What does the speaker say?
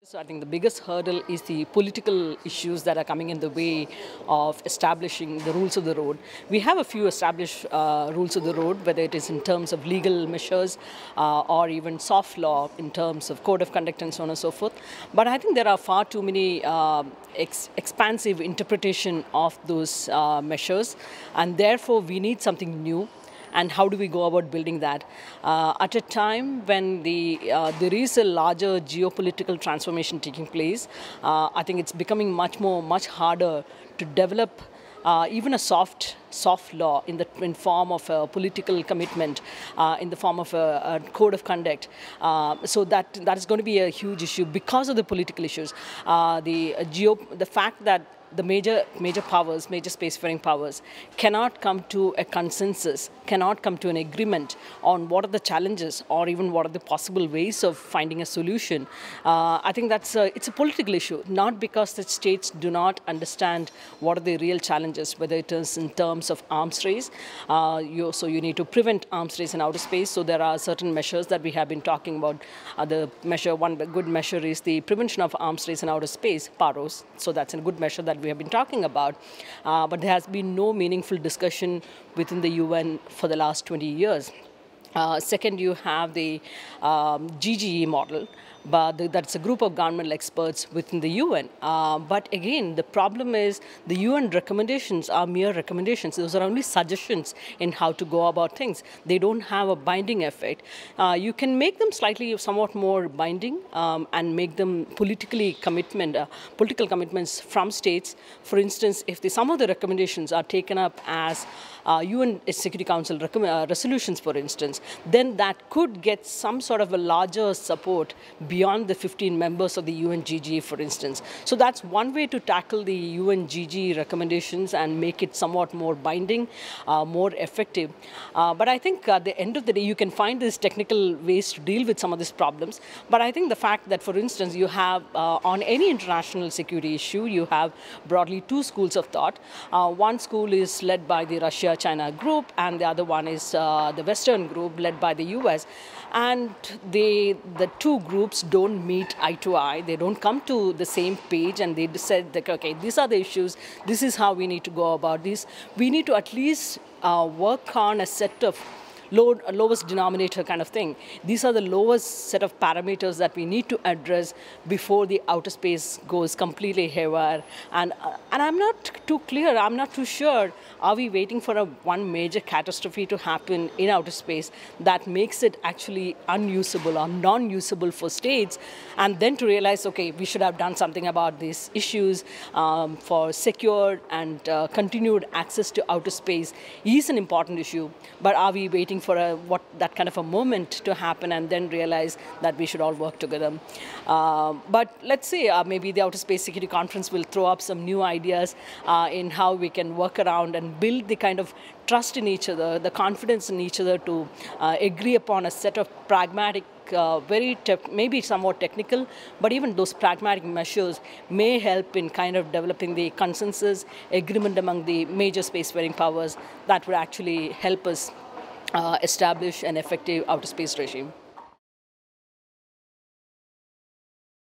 So I think the biggest hurdle is the political issues that are coming in the way of establishing the rules of the road. We have a few established rules of the road, whether it is in terms of legal measures or even soft law in terms of code of conduct and so on and so forth. But I think there are far too many expansive interpretation of those measures, and therefore we need something new. And how do we go about building that? At a time when there is a larger geopolitical transformation taking place, I think it's becoming much harder to develop even a soft law in form of a political commitment, in the form of a code of conduct. So that is going to be a huge issue because of the political issues. The fact that the major powers, major spacefaring powers, cannot come to a consensus, cannot come to an agreement on what are the challenges or even what are the possible ways of finding a solution. I think it's a political issue, not because the states do not understand what are the real challenges, whether it is in terms of arms race. So you need to prevent arms race in outer space. So there are certain measures that we have been talking about. One good measure is the prevention of arms race in outer space, PAROS. So that's a good measure that we have been talking about, but there has been no meaningful discussion within the UN for the last 20 years. Second, you have the GGE model, but that's a group of governmental experts within the UN. But again, the problem is the UN recommendations are mere recommendations. Those are only suggestions in how to go about things. They don't have a binding effect. You can make them somewhat more binding and make them political commitments from states. For instance, if some of the recommendations are taken up as UN Security Council resolutions, for instance, then that could get some sort of a larger support beyond the 15 members of the UNGG, for instance. So that's one way to tackle the UNGG recommendations and make it somewhat more binding, more effective. But I think at the end of the day, you can find these technical ways to deal with some of these problems. But I think the fact that, for instance, you have on any international security issue, you have broadly two schools of thought. One school is led by the Russia-China group, and the other one is the Western group led by the US. And the two groups don't meet eye to eye. They don't come to the same page, and they said that, okay, these are the issues. This is how we need to go about this. We need to at least work on a set of lowest denominator kind of thing. These are the lowest set of parameters that we need to address before the outer space goes completely haywire. And I'm not too clear, I'm not too sure, are we waiting for one major catastrophe to happen in outer space that makes it actually unusable or non-usable for states, and then to realize, okay, we should have done something about these issues for secure and continued access to outer space is an important issue. But are we waiting for that kind of a moment to happen and then realize that we should all work together? But let's say maybe the Outer Space Security Conference will throw up some new ideas in how we can work around and build the kind of trust in each other, the confidence in each other to agree upon a set of pragmatic, maybe somewhat technical, but even those pragmatic measures may help in kind of developing the consensus agreement among the major spacefaring powers that would actually help us establish an effective outer space regime.